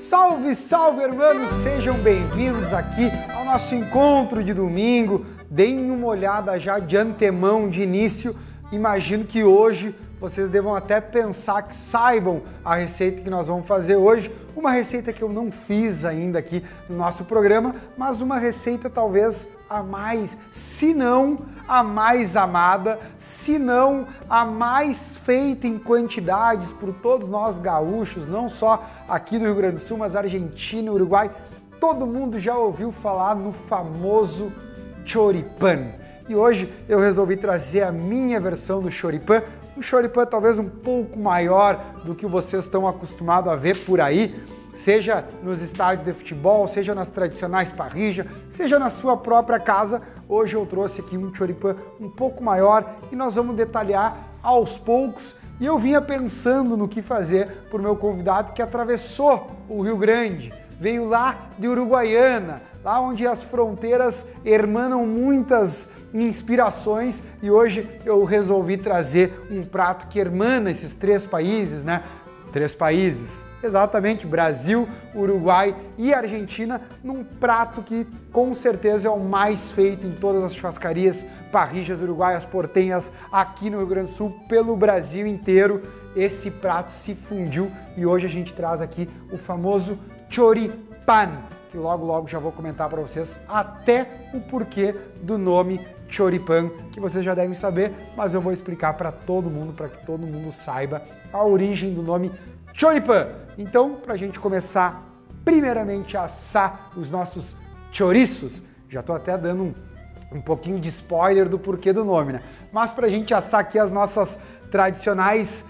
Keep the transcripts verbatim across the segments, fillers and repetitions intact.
Salve, salve, irmãos! Sejam bem-vindos aqui ao nosso encontro de domingo. Deem uma olhada já de antemão, de início. Imagino que hoje vocês devam até pensar que saibam a receita que nós vamos fazer hoje. Uma receita que eu não fiz ainda aqui no nosso programa, mas uma receita talvez a mais, se não a mais amada, se não a mais feita em quantidades por todos nós gaúchos, não só aqui do Rio Grande do Sul, mas Argentina, Uruguai. Todo mundo já ouviu falar no famoso choripán. E hoje eu resolvi trazer a minha versão do choripán, um choripán talvez um pouco maior do que vocês estão acostumados a ver por aí, seja nos estádios de futebol, seja nas tradicionais parrijas, seja na sua própria casa. Hoje eu trouxe aqui um choripán um pouco maior e nós vamos detalhar aos poucos. E eu vinha pensando no que fazer para o meu convidado que atravessou o Rio Grande, veio lá de Uruguaiana, lá onde as fronteiras hermanam muitas inspirações, e hoje eu resolvi trazer um prato que hermana esses três países, né? Três países, exatamente, Brasil, Uruguai e Argentina, num prato que com certeza é o mais feito em todas as churrascarias, parrijas uruguaias, portenhas, aqui no Rio Grande do Sul, pelo Brasil inteiro. Esse prato se fundiu e hoje a gente traz aqui o famoso choripán, que logo logo já vou comentar para vocês até o porquê do nome choripán, que vocês já devem saber, mas eu vou explicar para todo mundo, para que todo mundo saiba a origem do nome choripán. Então, para a gente começar, primeiramente a assar os nossos chouriços, já estou até dando um, um pouquinho de spoiler do porquê do nome, né? Mas para a gente assar aqui as nossas tradicionais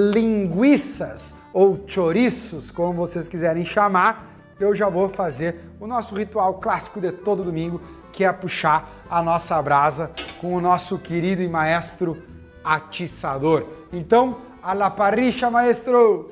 linguiças, ou chouriços, como vocês quiserem chamar, eu já vou fazer o nosso ritual clássico de todo domingo, que é puxar a nossa brasa com o nosso querido e maestro atiçador. Então, a la parrilla, maestro!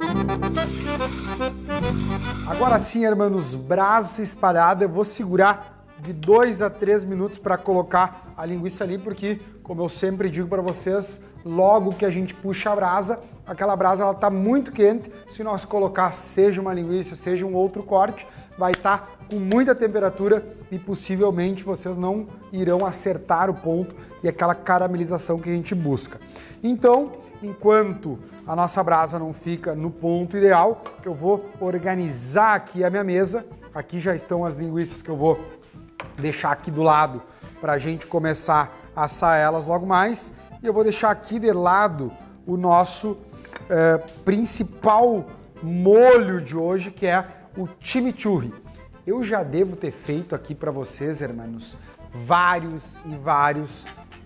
Agora sim, irmãos, brasa espalhada, eu vou segurar de dois a três minutos para colocar a linguiça ali, porque, como eu sempre digo para vocês, logo que a gente puxa a brasa, aquela brasa ela está muito quente. Se nós colocar seja uma linguiça, seja um outro corte, vai estar com muita temperatura e possivelmente vocês não irão acertar o ponto e aquela caramelização que a gente busca. Então, enquanto a nossa brasa não fica no ponto ideal, eu vou organizar aqui a minha mesa. Aqui já estão as linguiças que eu vou deixar aqui do lado para a gente começar a assar elas logo mais. E eu vou deixar aqui de lado o nosso eh, principal molho de hoje, que é o chimichurri. Eu já devo ter feito aqui para vocês, irmãos, vários e vários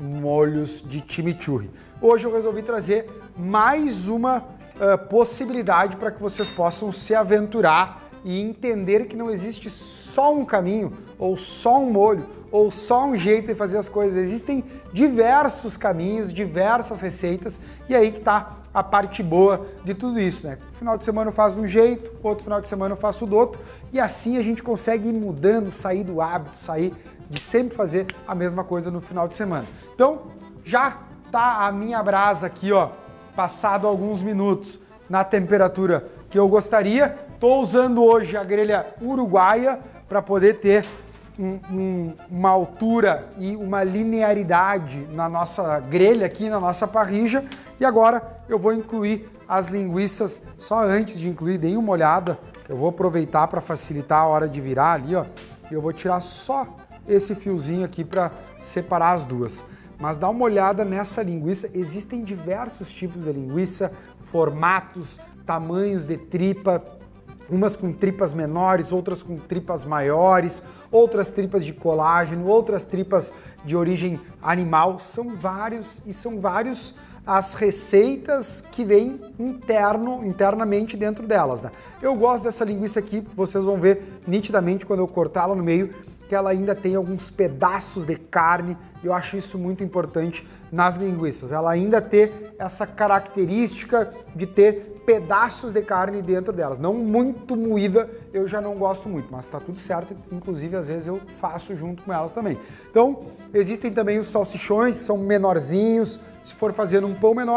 molhos de chimichurri. Hoje eu resolvi trazer mais uma uh, possibilidade para que vocês possam se aventurar e entender que não existe só um caminho, ou só um molho, ou só um jeito de fazer as coisas. Existem diversos caminhos, diversas receitas, e aí que está a parte boa de tudo isso, né? No final de semana eu faço de um jeito, outro final de semana eu faço do outro, e assim a gente consegue ir mudando, sair do hábito, sair de sempre fazer a mesma coisa no final de semana. Então, já tá a minha brasa aqui, ó, passado alguns minutos na temperatura que eu gostaria. Tô usando hoje a grelha uruguaia para poder ter um, um, uma altura e uma linearidade na nossa grelha aqui, na nossa parrija. E agora eu vou incluir as linguiças. Só antes de incluir, deem uma olhada. Eu vou aproveitar para facilitar a hora de virar ali, ó. E eu vou tirar só esse fiozinho aqui para separar as duas. Mas dá uma olhada nessa linguiça. Existem diversos tipos de linguiça, formatos, tamanhos de tripa, umas com tripas menores, outras com tripas maiores, outras tripas de colágeno, outras tripas de origem animal. São vários e são vários as receitas que vêm interno, internamente dentro delas, né? Eu gosto dessa linguiça aqui, vocês vão ver nitidamente quando eu cortá-la no meio, que ela ainda tem alguns pedaços de carne. Eu acho isso muito importante nas linguiças. Ela ainda ter essa característica de ter pedaços de carne dentro delas. Não muito moída, eu já não gosto muito, mas tá tudo certo. Inclusive, às vezes eu faço junto com elas também. Então, existem também os salsichões, são menorzinhos. Se for fazer num pão menor,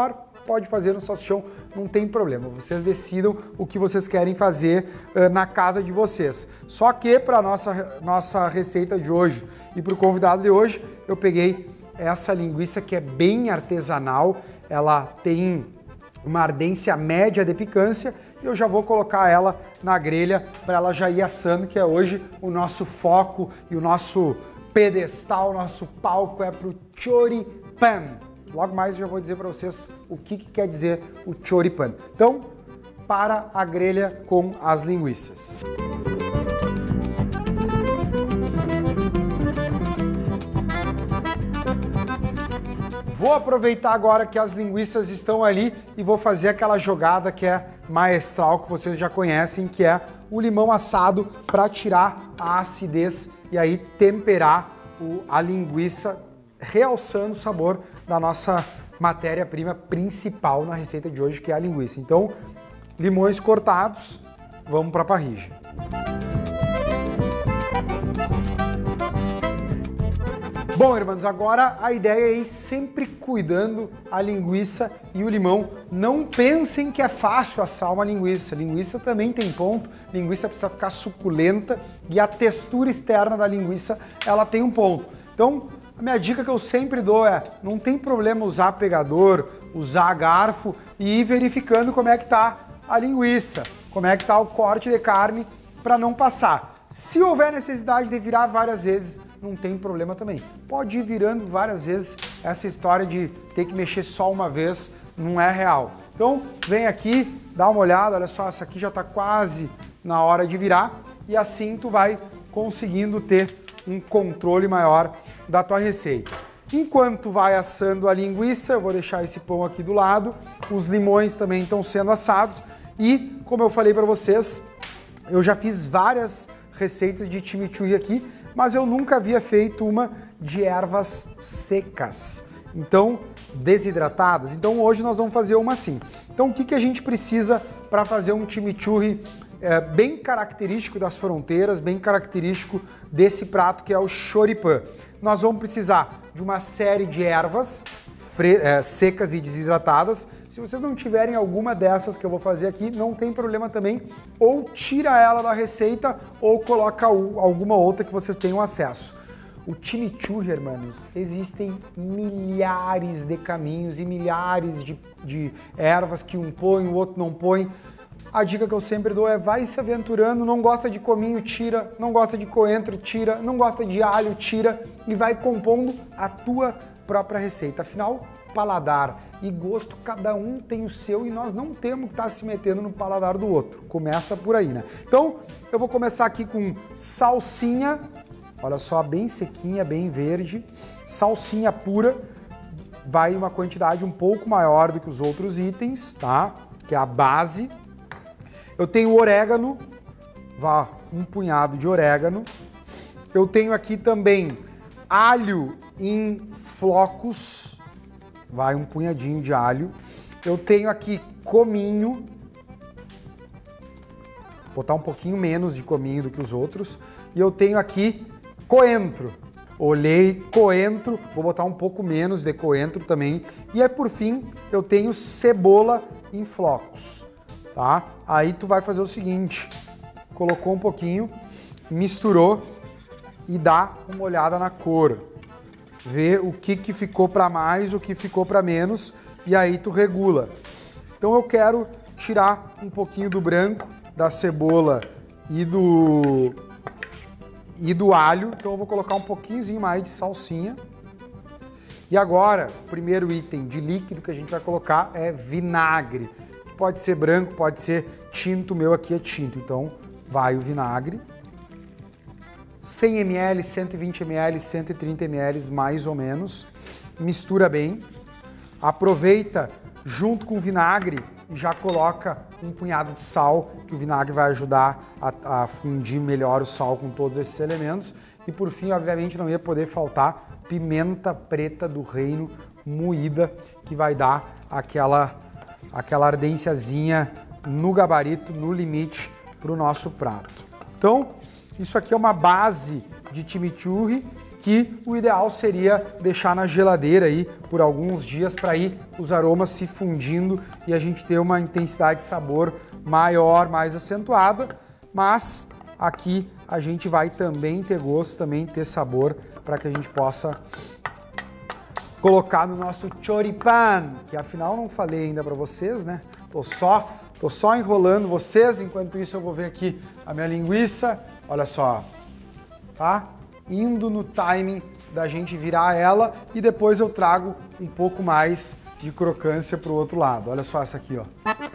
pode fazer no salsichão, não tem problema. Vocês decidam o que vocês querem fazer uh, na casa de vocês. Só que para nossa nossa receita de hoje e para o convidado de hoje, eu peguei essa linguiça que é bem artesanal, ela tem uma ardência média de picância e eu já vou colocar ela na grelha para ela já ir assando, que é hoje o nosso foco e o nosso pedestal, o nosso palco é para o choripan. Logo mais eu já vou dizer para vocês o que, que quer dizer o choripan. Então, para a grelha com as linguiças. Vou aproveitar agora que as linguiças estão ali e vou fazer aquela jogada que é maestral, que vocês já conhecem, que é o limão assado para tirar a acidez e aí temperar o, a linguiça, realçando o sabor da nossa matéria-prima principal na receita de hoje, que é a linguiça. Então, limões cortados, vamos para a parrilla. Bom, irmãos, agora a ideia é ir sempre cuidando a linguiça e o limão. Não pensem que é fácil assar uma linguiça. Linguiça também tem ponto, linguiça precisa ficar suculenta e a textura externa da linguiça, ela tem um ponto. Então, a minha dica que eu sempre dou é, não tem problema usar pegador, usar garfo e ir verificando como é que tá a linguiça, como é que tá o corte de carne para não passar. Se houver necessidade de virar várias vezes, não tem problema também. Pode ir virando várias vezes, essa história de ter que mexer só uma vez não é real. Então, vem aqui, dá uma olhada, olha só, essa aqui já está quase na hora de virar e assim tu vai conseguindo ter um controle maior da tua receita. Enquanto vai assando a linguiça, eu vou deixar esse pão aqui do lado, os limões também estão sendo assados e, como eu falei para vocês, eu já fiz várias receitas de chimichurri aqui, mas eu nunca havia feito uma de ervas secas, então desidratadas. Então hoje nós vamos fazer uma assim. Então o que, que a gente precisa para fazer um chimichurri é, bem característico das fronteiras, bem característico desse prato que é o choripan? Nós vamos precisar de uma série de ervas é, secas e desidratadas. Se vocês não tiverem alguma dessas que eu vou fazer aqui, não tem problema também. Ou tira ela da receita ou coloca alguma outra que vocês tenham acesso. O chimichurri, hermanos, existem milhares de caminhos e milhares de, de ervas que um põe, o outro não põe. A dica que eu sempre dou é vai se aventurando, não gosta de cominho, tira, não gosta de coentro, tira, não gosta de alho, tira e vai compondo a tua própria receita. Afinal, paladar e gosto, cada um tem o seu e nós não temos que estar se metendo no paladar do outro. Começa por aí, né? Então, eu vou começar aqui com salsinha, olha só, bem sequinha, bem verde, salsinha pura, vai uma quantidade um pouco maior do que os outros itens, tá? Que é a base. Eu tenho orégano, vá, um punhado de orégano. Eu tenho aqui também alho em flocos, vai um punhadinho de alho. Eu tenho aqui cominho, vou botar um pouquinho menos de cominho do que os outros. E eu tenho aqui coentro. Olhei coentro, vou botar um pouco menos de coentro também. E aí, por fim, eu tenho cebola em flocos, tá? Aí tu vai fazer o seguinte, colocou um pouquinho, misturou e dá uma olhada na cor. Vê o que, que ficou para mais, o que ficou para menos, e aí tu regula. Então eu quero tirar um pouquinho do branco, da cebola e do, e do alho, então eu vou colocar um pouquinho mais de salsinha. E agora, o primeiro item de líquido que a gente vai colocar é vinagre. Pode ser branco, pode ser tinto, o meu aqui é tinto, então vai o vinagre. cem mililitros, cento e vinte mililitros, cento e trinta mililitros mais ou menos. Mistura bem. Aproveita junto com o vinagre e já coloca um punhado de sal, que o vinagre vai ajudar a, a fundir melhor o sal com todos esses elementos. E por fim, obviamente, não ia poder faltar pimenta preta do reino moída, que vai dar aquela, aquela ardênciazinha no gabarito, no limite para o nosso prato. Então, isso aqui é uma base de chimichurri que o ideal seria deixar na geladeira aí por alguns dias para ir os aromas se fundindo e a gente ter uma intensidade de sabor maior, mais acentuada, mas aqui a gente vai também ter gosto, também ter sabor para que a gente possa colocar no nosso choripan, que afinal não falei ainda para vocês, né? Tô só, tô só enrolando vocês, enquanto isso eu vou ver aqui a minha linguiça, olha só, tá? Indo no timing da gente virar ela e depois eu trago um pouco mais de crocância pro outro lado. Olha só essa aqui, ó.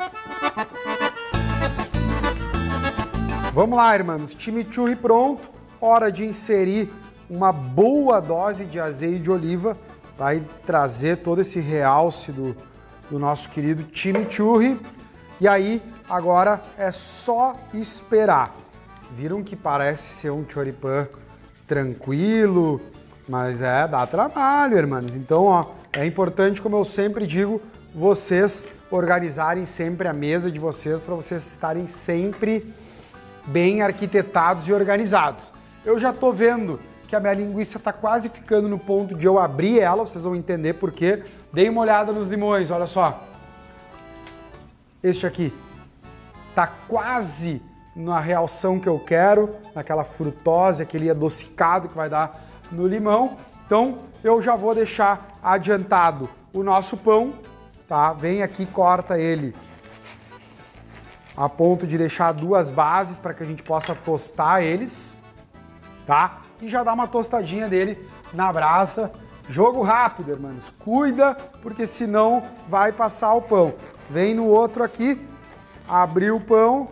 Vamos lá, irmãos, chimichurri pronto, hora de inserir uma boa dose de azeite de oliva, vai trazer todo esse realce do, do nosso querido chimichurri. E aí, agora é só esperar. Viram que parece ser um choripan tranquilo, mas é, dá trabalho, irmãos. Então, ó, é importante, como eu sempre digo, vocês organizarem sempre a mesa de vocês para vocês estarem sempre bem arquitetados e organizados. Eu já tô vendo que a minha linguiça está quase ficando no ponto de eu abrir ela, vocês vão entender por quê. Dei uma olhada nos limões, olha só. Este aqui tá quase na realção que eu quero, naquela frutose, aquele adocicado que vai dar no limão. Então, eu já vou deixar adiantado o nosso pão, tá? Vem aqui, corta ele a ponto de deixar duas bases para que a gente possa tostar eles, tá? E já dá uma tostadinha dele na brasa. Jogo rápido, irmãos. Cuida, porque senão vai passar o pão. Vem no outro aqui, abriu o pão,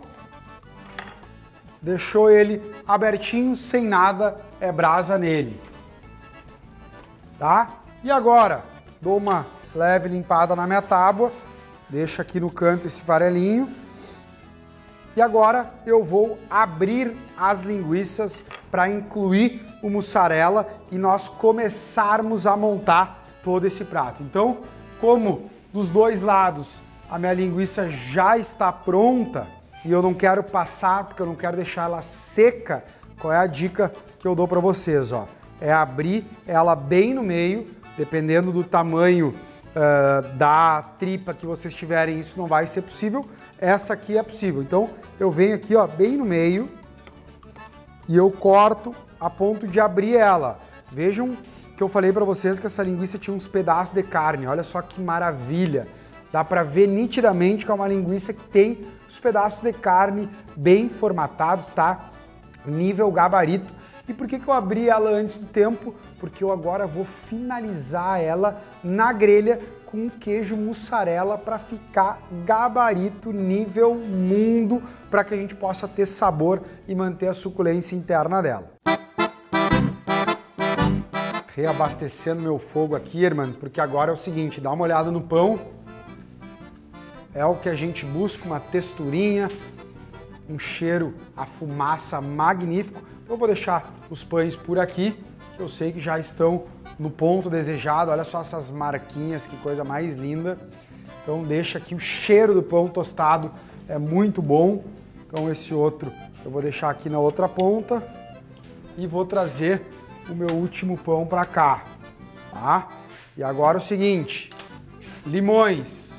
deixou ele abertinho, sem nada, é brasa nele. Tá? E agora, dou uma leve limpada na minha tábua, deixa aqui no canto esse farelinho. E agora eu vou abrir as linguiças para incluir o mussarela e nós começarmos a montar todo esse prato. Então, como dos dois lados a minha linguiça já está pronta e eu não quero passar, porque eu não quero deixar ela seca, qual é a dica que eu dou para vocês? Ó? É abrir ela bem no meio, dependendo do tamanho uh, da tripa que vocês tiverem, isso não vai ser possível. Essa aqui é possível. Então, eu venho aqui, ó, bem no meio e eu corto a ponto de abrir ela. Vejam que eu falei para vocês que essa linguiça tinha uns pedaços de carne. Olha só que maravilha. Dá para ver nitidamente que é uma linguiça que tem os pedaços de carne bem formatados, tá? Nível gabarito. E por que que eu abri ela antes do tempo? Porque eu agora vou finalizar ela na grelha com queijo mussarela para ficar gabarito nível mundo, para que a gente possa ter sabor e manter a suculência interna dela. Reabastecendo meu fogo aqui, irmãos, porque agora é o seguinte, dá uma olhada no pão. É o que a gente busca, uma texturinha, um cheiro, a fumaça magnífico. Eu vou deixar os pães por aqui, que eu sei que já estão no ponto desejado. Olha só essas marquinhas, que coisa mais linda. Então deixa aqui o cheiro do pão tostado, é muito bom. Então esse outro eu vou deixar aqui na outra ponta e vou trazer o meu último pão para cá, tá? E agora o seguinte, limões.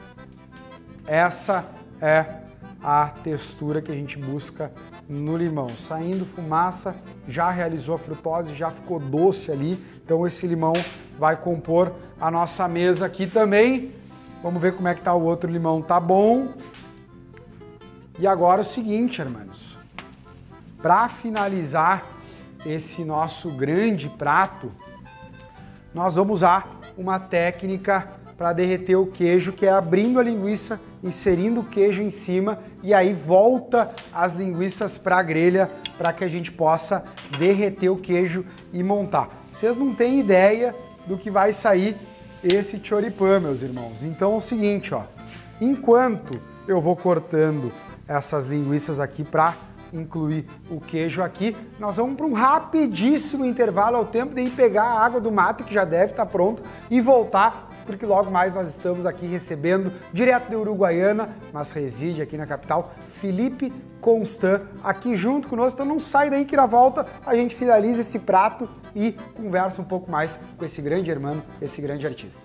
Essa é a textura que a gente busca no limão. Saindo fumaça, já realizou a frutose, já ficou doce ali. Então esse limão vai compor a nossa mesa aqui também. Vamos ver como é que tá o outro limão. Tá bom. E agora o seguinte, irmãos. Para finalizar esse nosso grande prato, nós vamos usar uma técnica para derreter o queijo, que é abrindo a linguiça, inserindo o queijo em cima e aí volta as linguiças para a grelha para que a gente possa derreter o queijo e montar. Vocês não têm ideia do que vai sair esse choripan, meus irmãos. Então é o seguinte, ó, enquanto eu vou cortando essas linguiças aqui para incluir o queijo aqui, nós vamos para um rapidíssimo intervalo, ao tempo de ir pegar a água do mate, que já deve estar pronto, e voltar porque logo mais nós estamos aqui recebendo, direto de Uruguaiana, mas reside aqui na capital, Felipe Constant, aqui junto conosco. Então não sai daí que na volta a gente finaliza esse prato e conversa um pouco mais com esse grande irmão, esse grande artista.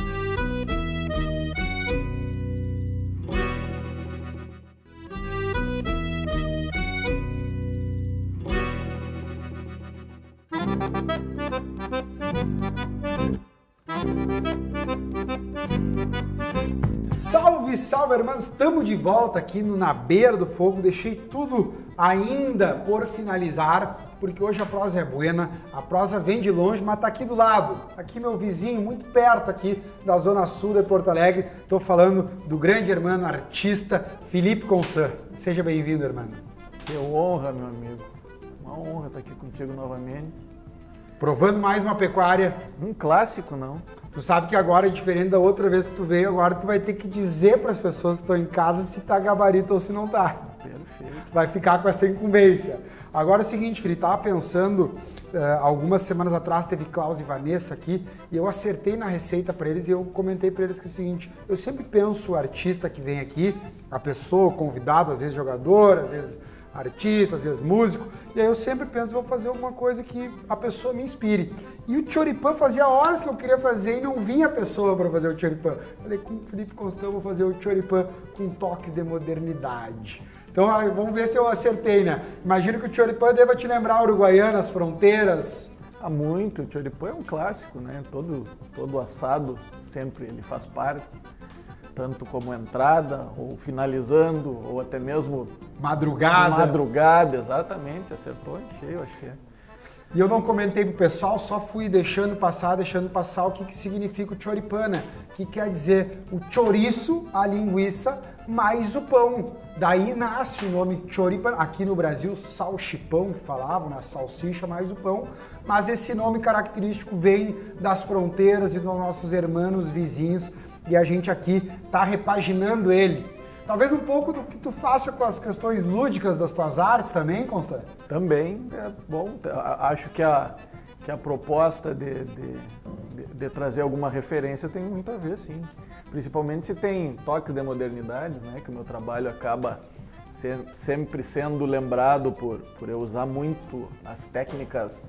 Salve, salve, irmãos! Estamos de volta aqui no Na Beira do Fogo. Deixei tudo ainda por finalizar, porque hoje a prosa é buena, a prosa vem de longe, mas tá aqui do lado, aqui meu vizinho, muito perto aqui da Zona Sul de Porto Alegre. Estou falando do grande irmão artista Felipe Constant. Seja bem-vindo, irmão. Que honra, meu amigo. Uma honra estar aqui contigo novamente. Provando mais uma pecuária. Um clássico, não? Tu sabe que agora é diferente da outra vez que tu veio, agora tu vai ter que dizer para as pessoas que estão em casa se tá gabarito ou se não tá. Perfeito. Vai ficar com essa incumbência. Agora é o seguinte, Felipe, tava pensando, uh, algumas semanas atrás teve Klaus e Vanessa aqui, e eu acertei na receita para eles e eu comentei para eles que é o seguinte, eu sempre penso o artista que vem aqui, a pessoa, o convidado, às vezes jogador, às vezes artista, às vezes músico, e aí eu sempre penso, vou fazer alguma coisa que a pessoa me inspire. E o choripan fazia horas que eu queria fazer e não vinha a pessoa para fazer o choripan. Falei, com o Felipe Constant eu vou fazer o choripan com toques de modernidade. Então vamos ver se eu acertei, né? Imagino que o choripan deva te lembrar Uruguaiana, as fronteiras. Há muito, o choripan é um clássico, né? Todo, todo assado sempre ele faz parte. Tanto como entrada, ou finalizando, ou até mesmo... Madrugada. Madrugada, exatamente, acertou em cheio, acho que é. E eu não comentei pro pessoal, só fui deixando passar, deixando passar o que, que significa o choripan, né? Que quer dizer o chouriço, a linguiça, mais o pão. Daí nasce o nome choripan, aqui no Brasil, salchipão, que falavam, né? Salsicha mais o pão. Mas esse nome característico vem das fronteiras e dos nossos irmãos vizinhos, e a gente aqui está repaginando ele. Talvez um pouco do que tu faça com as questões lúdicas das tuas artes também, Constant? Também, é bom. Acho que a, que a proposta de, de, de, de trazer alguma referência tem muito a ver, sim. Principalmente se tem toques de modernidades, né? Que o meu trabalho acaba se, sempre sendo lembrado por, por eu usar muito as técnicas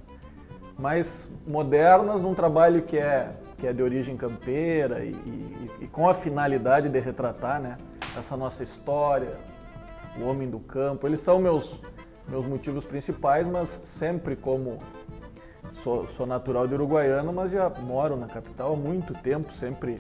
mais modernas num trabalho que é, que é de origem campeira e, e, e com a finalidade de retratar, né, essa nossa história, o homem do campo. Eles são meus, meus motivos principais, mas sempre como sou, sou natural de Uruguaiana, mas já moro na capital há muito tempo, sempre,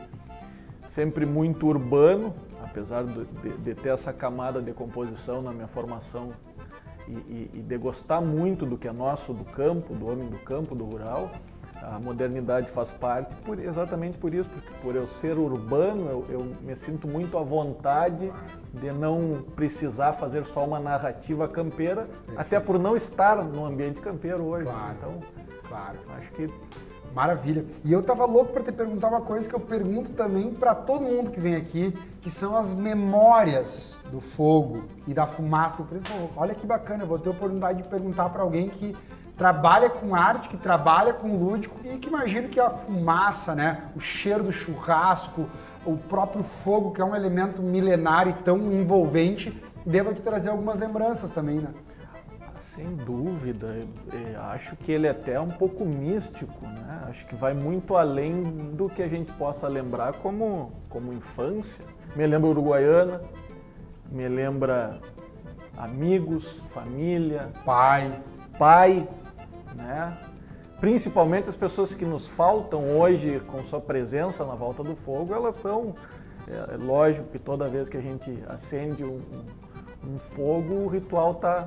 sempre muito urbano, apesar de, de, de ter essa camada de composição na minha formação E, e, e de gostar muito do que é nosso, do campo, do homem do campo, do rural. A modernidade faz parte por, exatamente por isso, porque por eu ser urbano, eu, eu me sinto muito à vontade de não precisar fazer só uma narrativa campeira, perfeito, até por não estar no ambiente campeiro hoje. Claro, então, claro. Acho que... Maravilha. E eu tava louco para te perguntar uma coisa que eu pergunto também para todo mundo que vem aqui, que são as memórias do fogo e da fumaça. Eu falei, pô, olha que bacana, eu vou ter a oportunidade de perguntar para alguém que trabalha com arte, que trabalha com lúdico e que imagino que a fumaça, né, o cheiro do churrasco, o próprio fogo, que é um elemento milenar e tão envolvente, deva te trazer algumas lembranças também, né? Sem dúvida, eu acho que ele é até um pouco místico, né? Acho que vai muito além do que a gente possa lembrar como, como infância. Me lembra Uruguaiana, me lembra amigos, família, pai, pai, né? Principalmente as pessoas que nos faltam hoje com sua presença na Volta do Fogo, elas são, é, é lógico que toda vez que a gente acende um, um, um fogo, o ritual está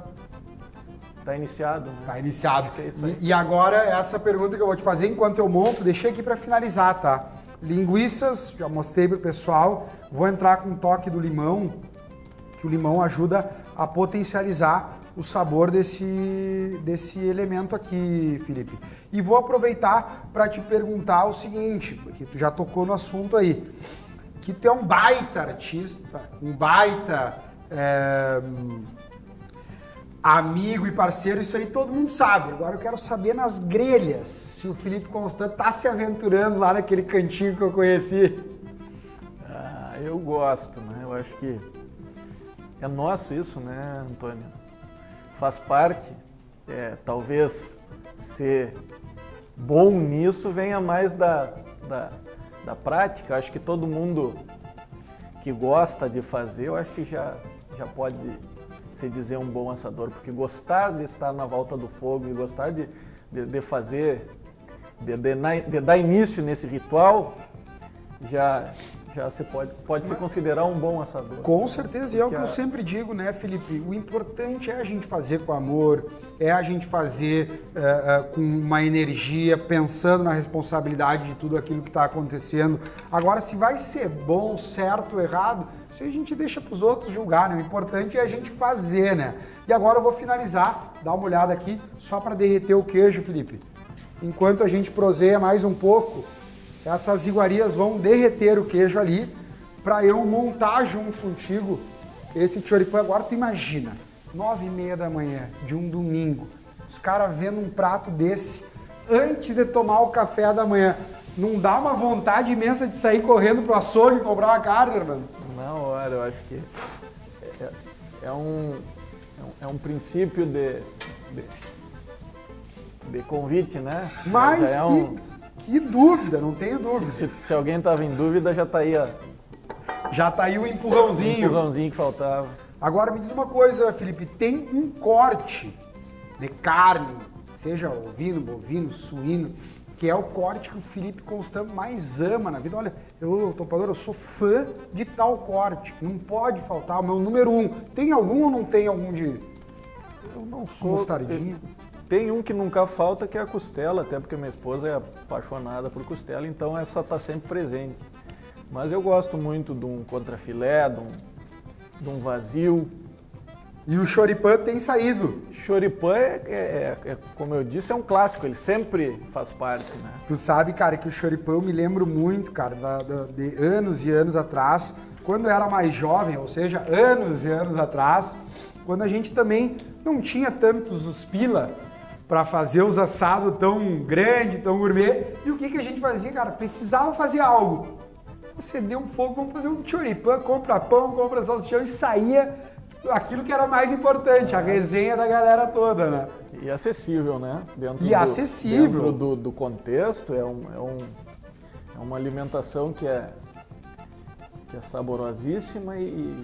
Tá iniciado. Né? Tá iniciado. É isso aí. E, e agora, essa pergunta que eu vou te fazer enquanto eu monto, deixei aqui para finalizar, tá? Linguiças, já mostrei pro pessoal. Vou entrar com um toque do limão, que o limão ajuda a potencializar o sabor desse, desse elemento aqui, Felipe. E vou aproveitar para te perguntar o seguinte, porque tu já tocou no assunto aí, que tu é um baita artista, um baita... É, amigo e parceiro, isso aí todo mundo sabe. Agora eu quero saber nas grelhas, se o Felipe Constant tá se aventurando lá naquele cantinho que eu conheci. Ah, eu gosto, né? Eu acho que é nosso isso, né, Antônio? Faz parte. É, talvez ser bom nisso venha mais da, da, da prática. Acho que todo mundo que gosta de fazer, eu acho que já, já pode se dizer um bom assador, porque gostar de estar na volta do fogo e gostar de, de, de fazer, de, de, de dar início nesse ritual, já, já se pode, pode se considerar um bom assador. Com certeza, e é o que a... eu sempre digo, né, Felipe? O importante é a gente fazer com amor, é a gente fazer uh, uh, com uma energia, pensando na responsabilidade de tudo aquilo que está acontecendo. Agora, se vai ser bom, certo ou errado, isso a gente deixa para os outros julgar, né? O importante é a gente fazer, né? E agora eu vou finalizar, dar uma olhada aqui, só para derreter o queijo, Felipe. Enquanto a gente proseia mais um pouco, essas iguarias vão derreter o queijo ali para eu montar junto contigo esse choripan. Agora tu imagina, nove e meia da manhã de um domingo, os caras vendo um prato desse antes de tomar o café da manhã. Não dá uma vontade imensa de sair correndo pro açougue e comprar uma carne, irmão? Na hora, eu acho que é, é, um, é um princípio de, de, de convite, né? Mas é que... um... Que dúvida, não tenho dúvida. Se, se, se alguém estava em dúvida, já está aí, ó. Já está aí o empurrãozinho. O empurrãozinho que faltava. Agora me diz uma coisa, Felipe, tem um corte de carne, seja ovino, bovino, suíno, que é o corte que o Felipe Constant mais ama na vida. Olha, eu, topador, eu sou fã de tal corte, não pode faltar, o meu número um. Tem algum ou não tem algum de eu não sou, mostardinha? Tem um que nunca falta, que é a costela, até porque minha esposa é apaixonada por costela, então essa está sempre presente. Mas eu gosto muito de um contrafilé, de um, de um vazio. E o choripan tem saído. Choripan, é, é, é, como eu disse, é um clássico, ele sempre faz parte, né? Tu sabe, cara, que o choripan eu me lembro muito, cara, da, da, de anos e anos atrás, quando eu era mais jovem, ou seja, anos e anos atrás, quando a gente também não tinha tantos os pila para fazer os assados tão grande, tão gourmet. E o que, que a gente fazia, cara? Precisava fazer algo. Acender um fogo, vamos fazer um choripan, compra pão, compra salsichão e saía aquilo que era mais importante, a resenha da galera toda, né? E acessível, né? Dentro e do, acessível. Dentro do, do contexto, é, um, é, um, é uma alimentação que é, que é saborosíssima e...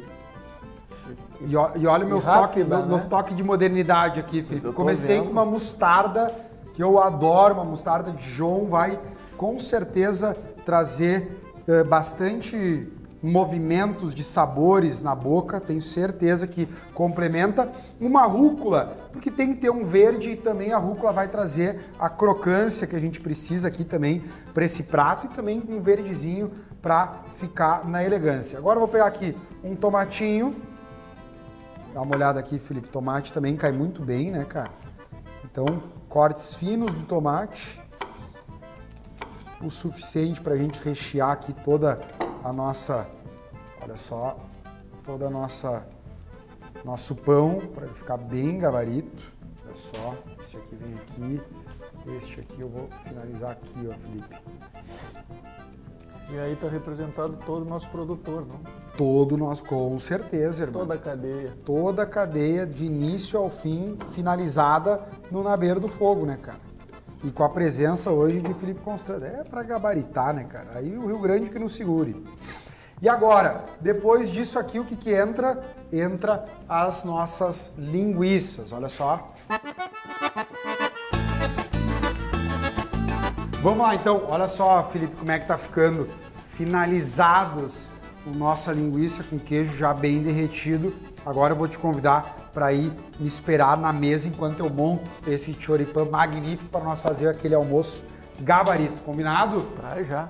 E, e olha meus toques né? meus toques de modernidade aqui, Felipe. Comecei vendo. com uma mostarda que eu adoro, uma mostarda de Dijon, vai com certeza trazer eh, bastante movimentos de sabores na boca, tenho certeza que complementa. Uma rúcula, porque tem que ter um verde e também a rúcula vai trazer a crocância que a gente precisa aqui também para esse prato e também um verdezinho para ficar na elegância. Agora eu vou pegar aqui um tomatinho. Dá uma olhada aqui, Felipe, tomate também cai muito bem, né, cara? Então, cortes finos do tomate, o suficiente para a gente rechear aqui toda a nossa, olha só, toda a nossa, nosso pão, para ele ficar bem gabarito. Olha só, esse aqui vem aqui, este aqui eu vou finalizar aqui, ó, Felipe. E aí está representado todo o nosso produtor, não? Todo o nosso, com certeza, irmão. Toda a cadeia. Toda a cadeia, de início ao fim, finalizada no Na Beira do Fogo, né, cara? E com a presença hoje de Felipe Constant. É para gabaritar, né, cara? Aí o Rio Grande que nos segure. E agora, depois disso aqui, o que que entra? Entra as nossas linguiças, olha só. Vamos lá então, olha só, Felipe, como é que tá ficando finalizados a nossa linguiça com queijo já bem derretido. Agora eu vou te convidar para ir me esperar na mesa enquanto eu monto esse choripan magnífico para nós fazer aquele almoço gabarito, combinado? Vai já.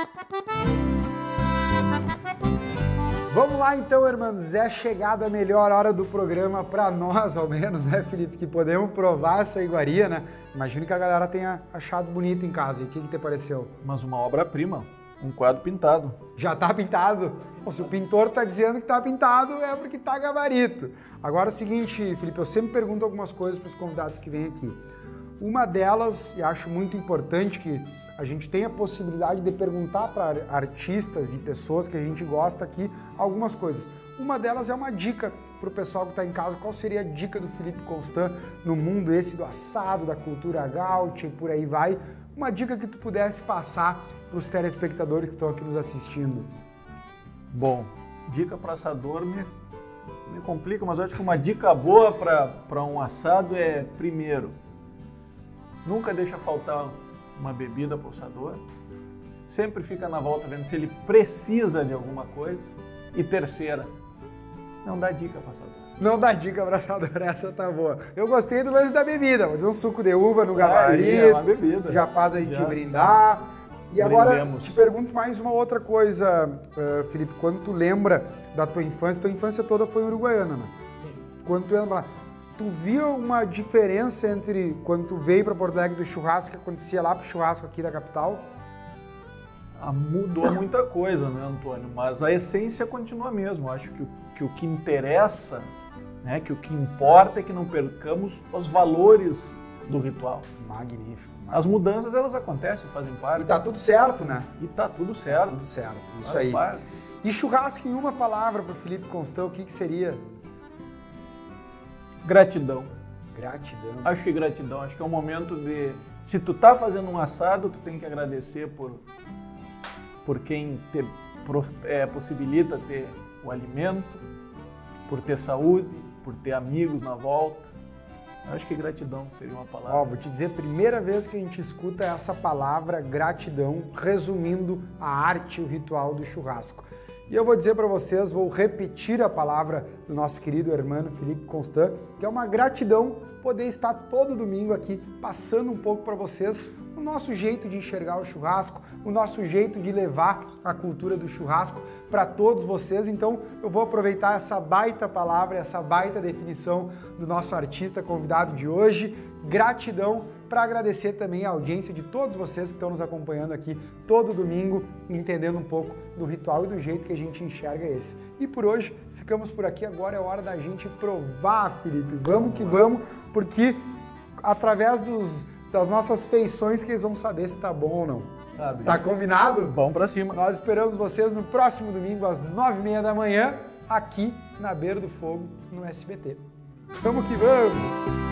Vamos lá então, irmãos, é chegada a melhor hora do programa para nós, ao menos, né, Felipe, que podemos provar essa iguaria, né? Imagino que a galera tenha achado bonito em casa. E o que, que te pareceu? Mas uma obra-prima. Um quadro pintado. Já tá pintado? Bom, se o pintor tá dizendo que tá pintado, é porque tá gabarito. Agora é o seguinte, Felipe, eu sempre pergunto algumas coisas para os convidados que vêm aqui. Uma delas, e acho muito importante que a gente tenha a possibilidade de perguntar para artistas e pessoas que a gente gosta aqui algumas coisas. Uma delas é uma dica para o pessoal que está em casa. Qual seria a dica do Felipe Constant no mundo esse do assado, da cultura gaúcha e por aí vai? Uma dica que tu pudesse passar para os telespectadores que estão aqui nos assistindo. Bom, dica para assador me, me complica, mas eu acho que uma dica boa para um assado é, primeiro, nunca deixa faltar uma bebida para o assador. Sempre fica na volta vendo se ele precisa de alguma coisa. E terceira, não dá dica para assador. Não dá dica para assador, essa tá boa. Eu gostei do lance da bebida, fazer um suco de uva no gabarito. É, é uma bebida. Já faz a gente já, brindar. E agora brindemos. te pergunto mais uma outra coisa, uh, Felipe. Quando tu lembra da tua infância, tua infância toda foi em Uruguaiana, né? Sim. Quando tu lembra, tu viu uma diferença entre quando tu veio para Porto Alegre do churrasco que acontecia lá pro churrasco aqui da capital? Ah, mudou muita coisa, né, Antônio? Mas a essência continua a mesma. Eu acho que o que, o que interessa, né, que o que importa é que não percamos os valores do ritual. Magnífico. magnífico. As mudanças, elas acontecem, fazem parte. E tá tudo certo, né? E tá tudo certo. Tudo certo. Isso Faz aí. parte. E churrasco em uma palavra para o Felipe Constant, o que, que seria? Gratidão. Gratidão. Acho que gratidão. Acho que é um momento de... Se tu tá fazendo um assado, tu tem que agradecer por, por quem te é, possibilita ter o alimento, por ter saúde, por ter amigos na volta. Acho que gratidão seria uma palavra. Ó, vou te dizer, primeira vez que a gente escuta essa palavra gratidão, resumindo a arte e o ritual do churrasco. E eu vou dizer para vocês, vou repetir a palavra do nosso querido irmão Felipe Constant, que é uma gratidão poder estar todo domingo aqui passando um pouco para vocês o nosso jeito de enxergar o churrasco, o nosso jeito de levar a cultura do churrasco para todos vocês. Então eu vou aproveitar essa baita palavra, essa baita definição do nosso artista convidado de hoje, gratidão, para agradecer também a audiência de todos vocês que estão nos acompanhando aqui todo domingo, entendendo um pouco do ritual e do jeito que a gente enxerga esse. E por hoje ficamos por aqui, agora é hora da gente provar, Felipe. Vamos que vamos, porque através dos das nossas feições que eles vão saber se tá bom ou não. Tá, tá combinado? Vamos pra cima. Nós esperamos vocês no próximo domingo às nove e meia da manhã, aqui na Beira do Fogo, no S B T. Vamos que vamos!